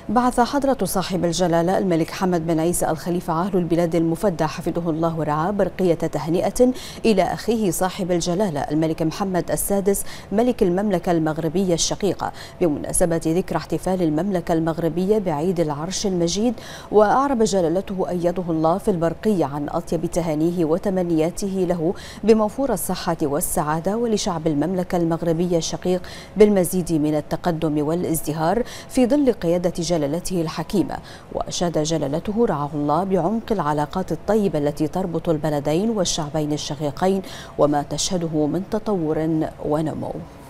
بعث حضرة صاحب الجلالة الملك حمد بن عيسى الخليفة عاهل البلاد المفدى حفظه الله ورعاه برقية تهنئة إلى أخيه صاحب الجلالة الملك محمد السادس ملك المملكة المغربية الشقيقة بمناسبة ذكرى احتفال المملكة المغربية بعيد العرش المجيد. وأعرب جلالته أيده الله في البرقية عن أطيب تهانيه وتمنياته له بموفور الصحة والسعادة، ولشعب المملكة المغربية الشقيق بالمزيد من التقدم والازدهار في ظل قيادة جلالته الحكيمة. وأشاد جلالته رعاه الله بعمق العلاقات الطيبة التي تربط البلدين والشعبين الشقيقين وما تشهده من تطور ونمو.